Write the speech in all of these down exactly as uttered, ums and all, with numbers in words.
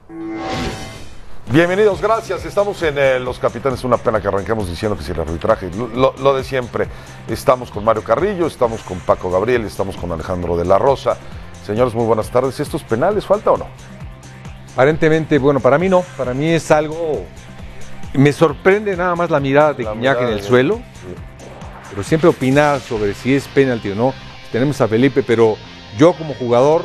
Bienvenidos, gracias. Estamos en eh, Los Capitanes. Una pena que arranquemos diciendo que si el arbitraje, lo, lo de siempre. Estamos con Mario Carrillo, estamos con Paco Gabriel, estamos con Alejandro de la Rosa. Señores, muy buenas tardes. ¿Estos penales falta o no? Aparentemente, bueno, para mí no. Para mí es algo... Me sorprende nada más la mirada de Guiñac en el suelo. Sí. Pero siempre opinar sobre si es penalti o no. Tenemos a Felipe, pero yo como jugador,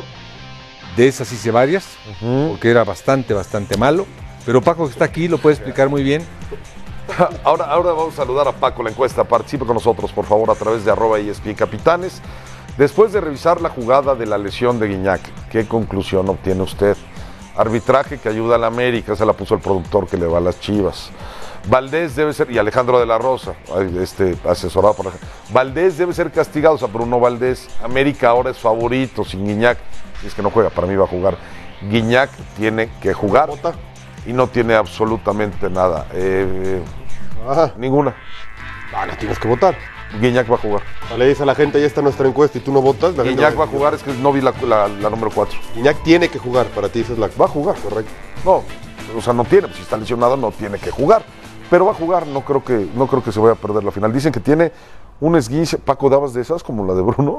de esas hice varias, uh-huh. porque era bastante, bastante malo. Pero Paco, que está aquí, lo puede explicar muy bien. Ahora, ahora vamos a saludar a Paco, la encuesta. Participe con nosotros, por favor, a través de arroba E S P N Capitanes. Después de revisar la jugada de la lesión de Guiñac, ¿qué conclusión obtiene usted? Arbitraje que ayuda a la América, se la puso el productor que le va a las Chivas. Valdés debe ser, y Alejandro de la Rosa, este, asesorado por Valdés debe ser castigado, o sea, Bruno Valdés. América ahora es favorito, sin Guiñac. Si es que no juega, para mí va a jugar. Guiñac tiene que jugar. ¿Vota? Y no tiene absolutamente nada. Eh, Ajá. Ninguna. Ah, no tienes que votar. Guiñac va a jugar. Le dices a la gente, ya está nuestra encuesta y tú no votas. La Guiñac va a jugar, es que no vi la, la, la número cuatro. Guiñac tiene que jugar, para ti esa es la... Va a jugar, correcto. No, o sea, no tiene, si está lesionado no tiene que jugar. Pero va a jugar, no creo que, no creo que se vaya a perder la final. Dicen que tiene un esguince, Paco, ¿dabas de esas como la de Bruno?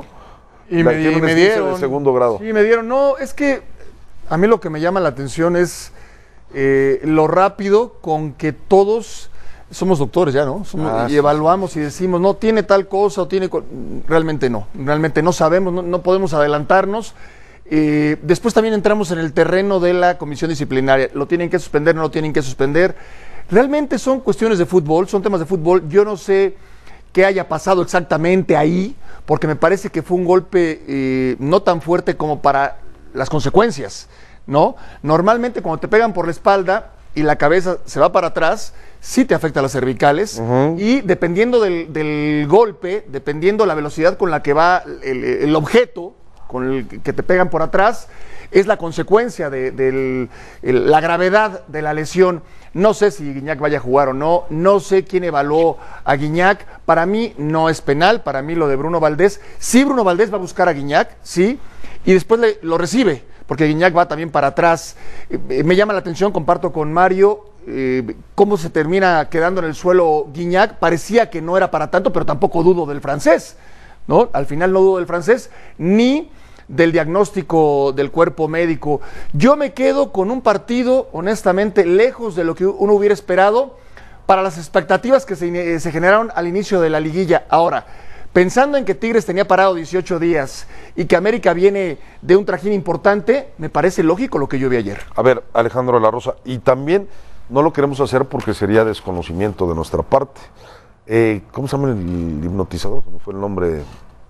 Y la, me, tiene y un me esguince dieron. de segundo grado. Sí, me dieron. No, es que a mí lo que me llama la atención es eh, lo rápido con que todos somos doctores ya, ¿no? Somos, ah, y sí, evaluamos y decimos, no, tiene tal cosa o tiene... Realmente no, realmente no sabemos, no, no podemos adelantarnos. Eh, después también entramos en el terreno de la comisión disciplinaria. Lo tienen que suspender, no lo tienen que suspender. Realmente son cuestiones de fútbol, son temas de fútbol. Yo no sé qué haya pasado exactamente ahí, porque me parece que fue un golpe eh, no tan fuerte como para las consecuencias, ¿no? Normalmente cuando te pegan por la espalda y la cabeza se va para atrás, sí te afecta a las cervicales, uh-huh. y dependiendo del, del golpe, dependiendo la velocidad con la que va el, el objeto, con el que te pegan por atrás, es la consecuencia de, de el, la gravedad de la lesión. No sé si Guiñac vaya a jugar o no, no sé quién evaluó a Guiñac. Para mí no es penal, para mí lo de Bruno Valdés. Sí, Bruno Valdés va a buscar a Guiñac, sí, y después le, lo recibe, porque Guiñac va también para atrás. Eh, me llama la atención, comparto con Mario, eh, cómo se termina quedando en el suelo Guiñac. Parecía que no era para tanto, pero tampoco dudo del francés, ¿no? Al final no dudo del francés, ni del diagnóstico del cuerpo médico. Yo me quedo con un partido, honestamente, lejos de lo que uno hubiera esperado para las expectativas que se, se generaron al inicio de la liguilla. Ahora, pensando en que Tigres tenía parado dieciocho días y que América viene de un trajín importante, me parece lógico lo que yo vi ayer. A ver, Alejandro de la Rosa, y también no lo queremos hacer porque sería desconocimiento de nuestra parte. Eh, ¿Cómo se llama el hipnotizador? ¿Cómo fue el nombre?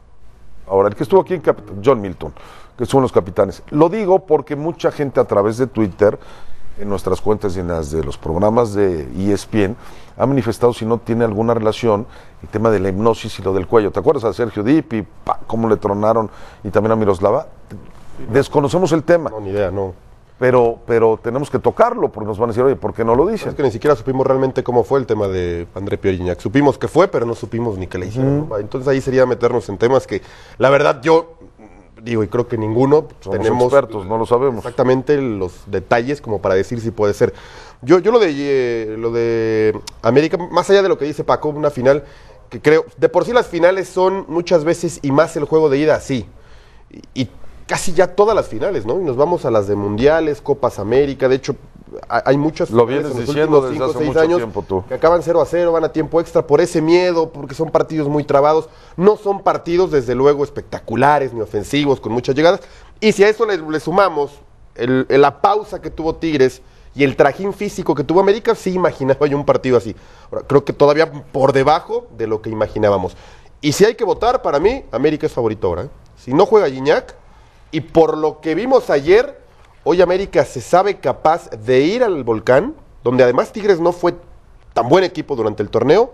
Ahora, el que estuvo aquí en Cap John Milton, que estuvo en Los Capitanes. Lo digo porque mucha gente a través de Twitter, en nuestras cuentas y en las de los programas de E S P N, ha manifestado si no tiene alguna relación el tema de la hipnosis y lo del cuello. ¿Te acuerdas a Sergio Dip y pa, cómo le tronaron? Y también a Miroslava. Desconocemos el tema. No, ni idea, no. Pero, pero tenemos que tocarlo, porque nos van a decir, oye, ¿por qué no lo dicen? Es que ni siquiera supimos realmente cómo fue el tema de André Pierre Gignac. Supimos que fue, pero no supimos ni qué le hicieron. Uh-huh. Entonces ahí sería meternos en temas que, la verdad, yo digo, y creo que ninguno Somos tenemos expertos, no lo sabemos. Exactamente los detalles como para decir si puede ser. Yo, yo lo de eh, lo de América, más allá de lo que dice Paco, una final que creo, de por sí las finales son muchas veces, y más el juego de ida, sí. Y, y casi ya todas las finales, ¿no? Y nos vamos a las de mundiales, Copas América, de hecho hay muchas lo vienes diciendo desde cinco, hace seis mucho años tiempo tú. Que acaban cero a cero, van a tiempo extra por ese miedo, porque son partidos muy trabados, no son partidos desde luego espectaculares ni ofensivos con muchas llegadas, y si a eso le, le sumamos el, el, la pausa que tuvo Tigres y el trajín físico que tuvo América, sí imaginaba yo un partido así. Ahora, creo que todavía por debajo de lo que imaginábamos. Y si hay que votar, para mí, América es favorito ahora, ¿eh? Si no juega Gignac, y por lo que vimos ayer, hoy América se sabe capaz de ir al Volcán, donde además Tigres no fue tan buen equipo durante el torneo,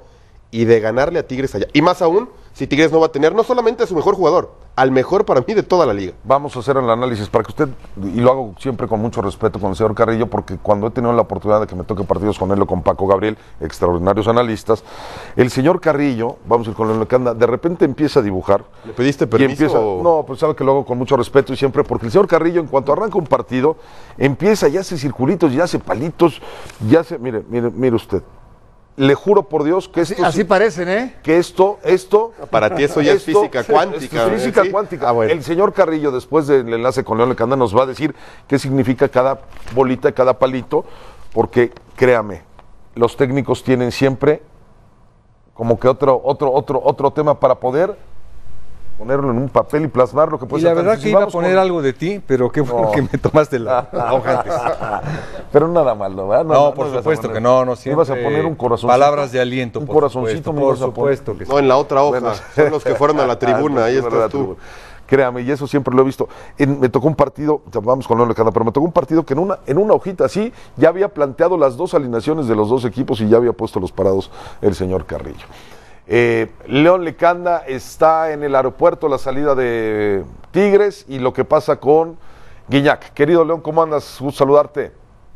y de ganarle a Tigres allá. Y más aún, si Tigres no va a tener no solamente a su mejor jugador, al mejor para mí de toda la liga. Vamos a hacer el análisis para que usted, y lo hago siempre con mucho respeto con el señor Carrillo, porque cuando he tenido la oportunidad de que me toque partidos con él o con Paco Gabriel, extraordinarios analistas, el señor Carrillo, vamos a ir con León Lecanda, de repente empieza a dibujar. ¿Le pediste Y permiso? empieza, o... no, pues sabe que lo hago con mucho respeto y siempre, porque el señor Carrillo, en cuanto arranca un partido, empieza y hace circulitos, y hace palitos, y hace, mire, mire, mire usted. Le juro por Dios que esto... Así, así parecen, ¿eh? Que esto, esto... Para ti eso ya es esto- física cuántica. es física ¿sí? cuántica. Ah, bueno. El señor Carrillo, después del enlace con León Lecanda, nos va a decir qué significa cada bolita, cada palito, porque, créame, los técnicos tienen siempre como que otro, otro, otro, otro tema para poder ponerlo en un papel y plasmar lo que puede Y la ser. verdad Si que iba a vamos poner con- algo de ti, pero qué bueno No. que me tomaste la, la hoja antes. Pero nada malo, ¿verdad? No, por ibas a supuesto poner- que no, no me ibas a siempre poner un corazoncito. palabras de aliento, Un por corazoncito supuesto, me por ibas a poner. supuesto que sí. No, en la otra hoja. Bueno. Son los que fueron a la tribuna, Ah, ahí es estás verdad, tú. tribuna. Créame, y eso siempre lo he visto. En- me tocó un partido, vamos con León Lecanda, pero me tocó un partido que en una, en una hojita así ya había planteado las dos alineaciones de los dos equipos y ya había puesto los parados el señor Carrillo. Eh, León Lecanda está en el aeropuerto, la salida de Tigres y lo que pasa con Guiñac. Querido León, ¿cómo andas? Gusto saludarte.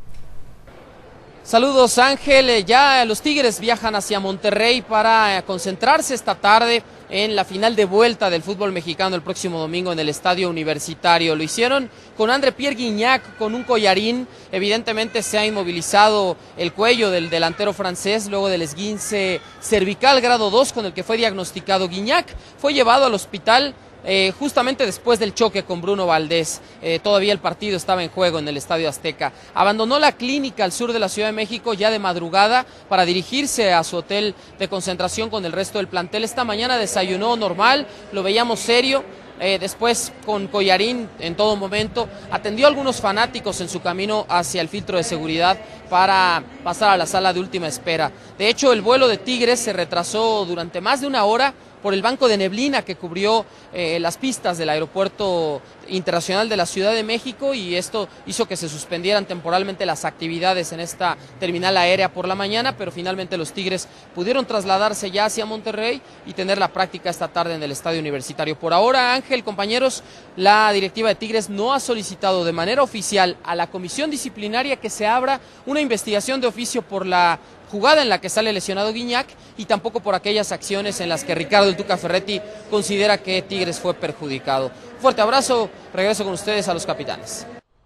Saludos Ángel, Eh, ya los Tigres viajan hacia Monterrey para eh, concentrarse esta tarde en la final de vuelta del fútbol mexicano el próximo domingo en el Estadio Universitario. Lo hicieron con André Pierre Guignac, con un collarín. Evidentemente se ha inmovilizado el cuello del delantero francés luego del esguince cervical grado dos con el que fue diagnosticado. Guignac fue llevado al hospital Eh, justamente después del choque con Bruno Valdés. Eh, todavía el partido estaba en juego en el Estadio Azteca. Abandonó la clínica al sur de la Ciudad de México ya de madrugada para dirigirse a su hotel de concentración con el resto del plantel. Esta mañana desayunó normal, lo veíamos serio. Eh, después con collarín en todo momento, atendió a algunos fanáticos en su camino hacia el filtro de seguridad para pasar a la sala de última espera. De hecho, el vuelo de Tigres se retrasó durante más de una hora por el banco de neblina que cubrió eh, las pistas del aeropuerto internacional de la Ciudad de México, y esto hizo que se suspendieran temporalmente las actividades en esta terminal aérea por la mañana, pero finalmente los Tigres pudieron trasladarse ya hacia Monterrey y tener la práctica esta tarde en el Estadio Universitario. Por ahora, Ángel, compañeros, la directiva de Tigres no ha solicitado de manera oficial a la comisión disciplinaria que se abra una investigación de oficio por la jugada en la que sale lesionado Guignac y tampoco por aquellas acciones en las que Ricardo El Tuca Ferretti considera que Tigres fue perjudicado. Fuerte abrazo, regreso con ustedes a los capitanes.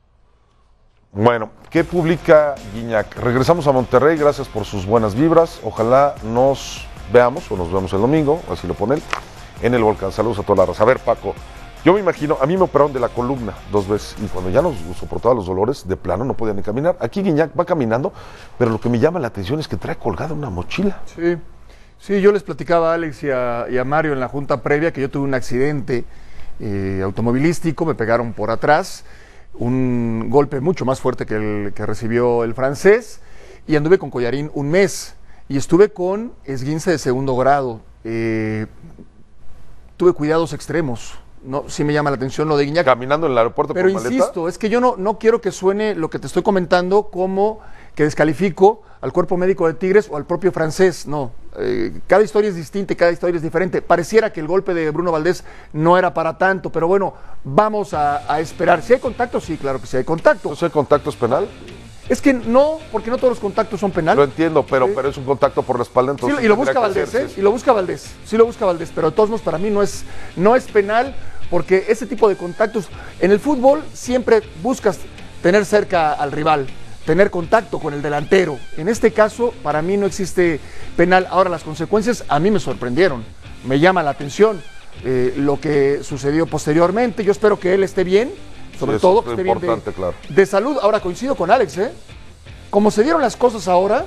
Bueno, ¿qué publica Guiñac? Regresamos a Monterrey, gracias por sus buenas vibras. Ojalá nos veamos o nos vemos el domingo, así lo pone él, en el Volcán. Saludos a toda la raza. A ver, Paco, yo me imagino, a mí me operaron de la columna dos veces y cuando ya no soportaba los dolores, de plano no podía ni caminar. Aquí Guiñac va caminando, pero lo que me llama la atención es que trae colgada una mochila. Sí, sí, yo les platicaba a Alex y a, y a Mario en la junta previa que yo tuve un accidente eh, automovilístico, me pegaron por atrás, un golpe mucho más fuerte que el que recibió el francés, y anduve con collarín un mes, y estuve con esguince de segundo grado. Eh, tuve cuidados extremos. No, sí me llama la atención lo de Guiñac. Caminando en el aeropuerto Pero con maleta. insisto, es que yo no, no quiero que suene lo que te estoy comentando como que descalifico al cuerpo médico de Tigres o al propio francés. No, eh, cada historia es distinta y cada historia es diferente. Pareciera que el golpe de Bruno Valdés no era para tanto, pero bueno, vamos a, a esperar. Si hay contacto, sí, claro que sí hay contacto. ¿No sé, contacto es penal? Es que no, porque no todos los contactos son penal. Lo entiendo, pero, Sí. pero es un contacto por la espalda, Sí, entonces... y lo tendría busca que Valdés, ¿eh? hacerse. Y lo busca Valdés, sí lo busca Valdés, pero de todos modos para mí no es, no es penal, porque ese tipo de contactos, en el fútbol siempre buscas tener cerca al rival, tener contacto con el delantero. En este caso, para mí no existe penal. Ahora, las consecuencias a mí me sorprendieron, me llama la atención eh, lo que sucedió posteriormente. Yo espero que él esté bien, sobre Sí, eso todo es que esté bien de, importante, claro. de salud. Ahora coincido con Alex, ¿eh? Como se dieron las cosas ahora,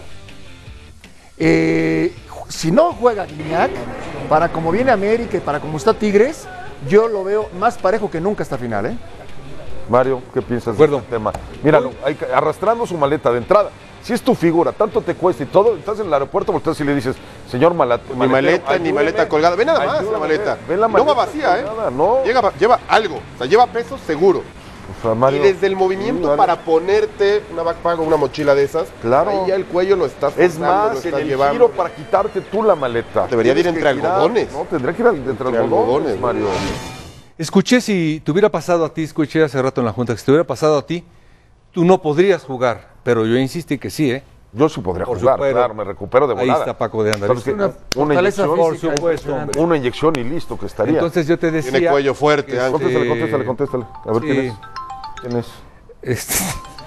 eh, si no juega Guiñac, para como viene América y para como está Tigres, yo lo veo más parejo que nunca esta final, ¿eh? Mario, ¿qué piensas De acuerdo. de este tema? Míralo, hay que- arrastrando su maleta de entrada. Si es tu figura, tanto te cuesta y todo, estás en el aeropuerto, volteas y le dices, señor Malat Ni maleta, ni maleta colgada. Ve nada más la maleta. Ve la No va maleta vacía, ¿eh? colgada, no. Llega- lleva algo, o sea, lleva peso seguro. O sea, Mario, y desde el movimiento sí, vale. para ponerte una backpack o una mochila de esas, Claro. ahí ya el cuello lo estás Es forzando, lo más, en estás el llevando. giro para quitarte tú la maleta. Debería de ir Tienes entre que girar, algodones. No, tendría que ir al- entre, Entre algodones, algodones, Mario. Escuché si te hubiera pasado a ti, escuché hace rato en la Junta, que si te hubiera pasado a ti, tú no podrías jugar, pero yo insistí que sí, ¿eh? Yo sí podría Por jugar, supuesto. claro, me recupero de Ahí volada. está Paco de Anda. ¿Sabes qué? Una Una fortaleza inyección, Por física supuesto, impresionante. hombre. una inyección y listo que estaría. Entonces yo te decía... Tiene cuello fuerte, que, Ángel. Contéstale, eh, contéstale, contéstale. A ver sí. quién es. ¿Quién es? Este,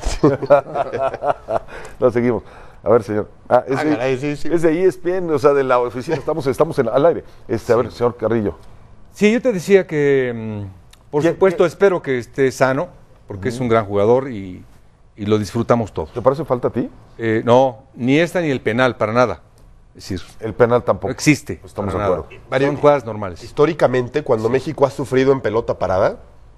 No, seguimos. A ver, señor. Ah, es, Ah, de, caray, sí, sí. es de E S P N, o sea, de la oficina. Estamos, estamos en, al aire. Este, a ver, señor Carrillo. sí, yo te decía que, mm, por ¿Qué- supuesto, qué? espero que esté sano, porque es un gran jugador y, y lo disfrutamos todos. ¿Te parece falta a ti? Eh, no, ni esta ni el penal, para nada. Es decir, El penal no tampoco. existe. Estamos para de nada. acuerdo. Mario, Son jugadas normales. Históricamente, cuando México ha sufrido en pelota parada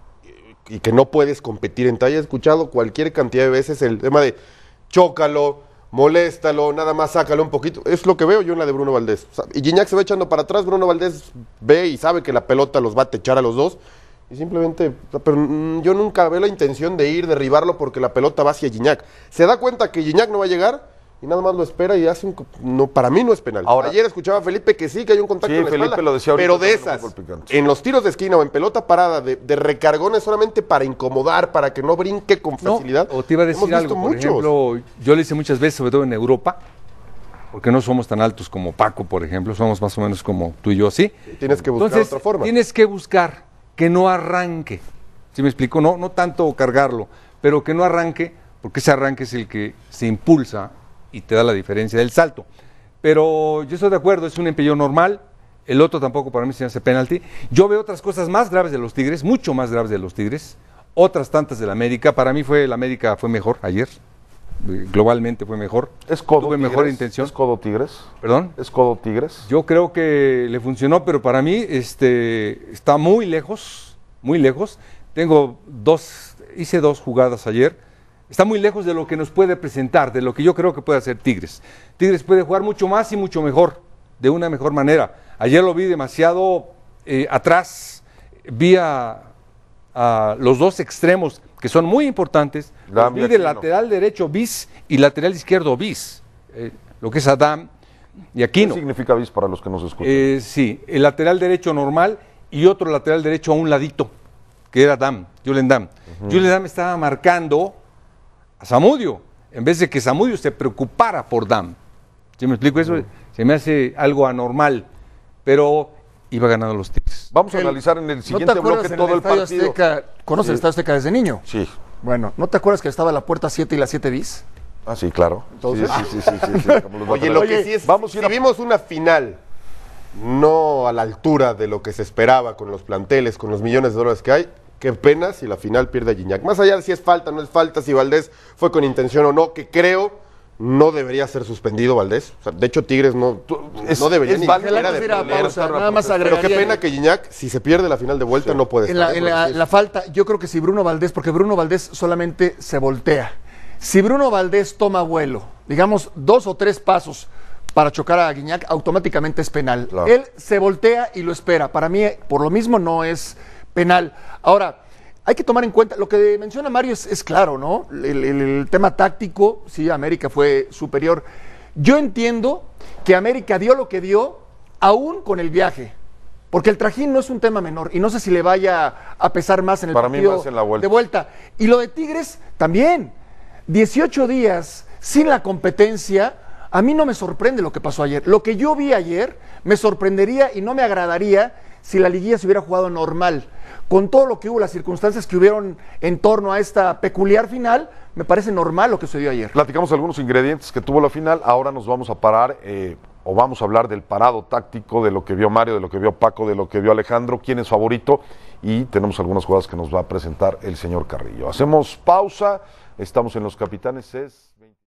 y que no puedes competir en talla, he escuchado cualquier cantidad de veces el tema de chócalo, moléstalo, nada más sácalo un poquito. Es lo que veo yo en la de Bruno Valdés. O sea, y Gignac se va echando para atrás, Bruno Valdés ve y sabe que la pelota los va a techar a los dos. Y simplemente, o sea, pero mm, yo nunca veo la intención de ir, derribarlo porque la pelota va hacia Gignac. Se da cuenta que Gignac no va a llegar y nada más lo espera y hace un... co- No, para mí no es penal. Ahora- Ayer escuchaba a Felipe que sí, que hay un contacto Sí, en la Felipe espalda, lo decía ahorita pero de también en esas, Fútbol Picante. en los tiros de esquina o en pelota parada, de, de recargones solamente para incomodar, para que no brinque con No, facilidad. o te iba a decir Hemos visto algo, por muchos. ejemplo, yo lo hice muchas veces, sobre todo en Europa, porque no somos tan altos como Paco, por ejemplo, somos más o menos como tú y yo, ¿sí? Tienes que buscar Entonces, otra forma. tienes que buscar que no arranque, ¿sí me explico? No, no tanto cargarlo, pero que no arranque, porque ese arranque es el que se impulsa y te da la diferencia del salto. Pero yo estoy de acuerdo, es un empellón normal, el otro tampoco para mí se hace penalti. Yo veo otras cosas más graves de los Tigres, mucho más graves de los Tigres, otras tantas del América. Para mí fue el América fue mejor ayer, eh, globalmente fue mejor. ¿Es codo Tuve Tigres? mejor intención. ¿Es codo Tigres? ¿Perdón? ¿Es codo Tigres? Yo creo que le funcionó, pero para mí este, está muy lejos, muy lejos. Tengo dos, hice dos jugadas ayer. Está muy lejos de lo que nos puede presentar, de lo que yo creo que puede hacer Tigres. Tigres puede jugar mucho más y mucho mejor, de una mejor manera. Ayer lo vi demasiado eh, atrás, vi a, a los dos extremos que son muy importantes. Los Dam y vi de Aquino. lateral derecho bis y lateral izquierdo bis, eh, lo que es Adam y ¿Qué Aquino. significa bis para los que nos escuchan? Eh, sí, el lateral derecho normal y otro lateral derecho a un ladito, que era Dam, Julen Dam. Julen Dam estaba marcando a Zamudio, en vez de que Zamudio se preocupara por Dam. ¿Sí me explico? Eso se me hace algo anormal, pero iba ganando los Tigres. Vamos a El- analizar en el ¿No te siguiente acuerdas bloque en todo el Estadio partido. Azteca? ¿Conoces el Estadio Azteca desde niño? Sí. Bueno, ¿no te acuerdas que estaba la puerta siete y la siete bis? Ah, sí, claro. Entonces- Sí, sí, sí, sí, sí, sí, como los Oye, laterales. lo Oye, que sí es, vamos a ir si a- vimos una final no a la altura de lo que se esperaba con los planteles, con los millones de dólares que hay, qué pena si la final pierde a Gignac. Más allá de si es falta o no es falta, si Valdés fue con intención o no, que creo no debería ser suspendido Valdés. O sea, de hecho, Tigres no, es- no debería es ni válido. siquiera Antes de de ir a poner- pausa, nada más Pero qué agregaría- pena que Gignac, si se pierde la final de vuelta, no puede En la, estar. en ¿eh? la- Porque sí la es- falta, yo creo que si Bruno Valdés, porque Bruno Valdés solamente se voltea. Si Bruno Valdés toma vuelo, digamos dos o tres pasos para chocar a Gignac, automáticamente es penal. Claro. Él se voltea y lo espera. Para mí, por lo mismo, no es penal. Ahora, hay que tomar en cuenta, lo que menciona Mario es, es claro, ¿no? El, el- el tema táctico, sí, América fue superior. Yo entiendo que América dio lo que dio, aún con el viaje. Porque el trajín no es un tema menor y no sé si le vaya a pesar más en el Para mí partido más en la vuelta. de vuelta. Y lo de Tigres también. dieciocho días sin la competencia, a mí no me sorprende lo que pasó ayer. Lo que yo vi ayer me sorprendería y no me agradaría si la liguilla se hubiera jugado normal. Con todo lo que hubo, las circunstancias que hubieron en torno a esta peculiar final, me parece normal lo que sucedió ayer. Platicamos algunos ingredientes que tuvo la final. Ahora nos vamos a parar eh, o vamos a hablar del parado táctico, de lo que vio Mario, de lo que vio Paco, de lo que vio Alejandro, quién es favorito, y tenemos algunas jugadas que nos va a presentar el señor Carrillo. Hacemos pausa, estamos en Los Capitanes. Es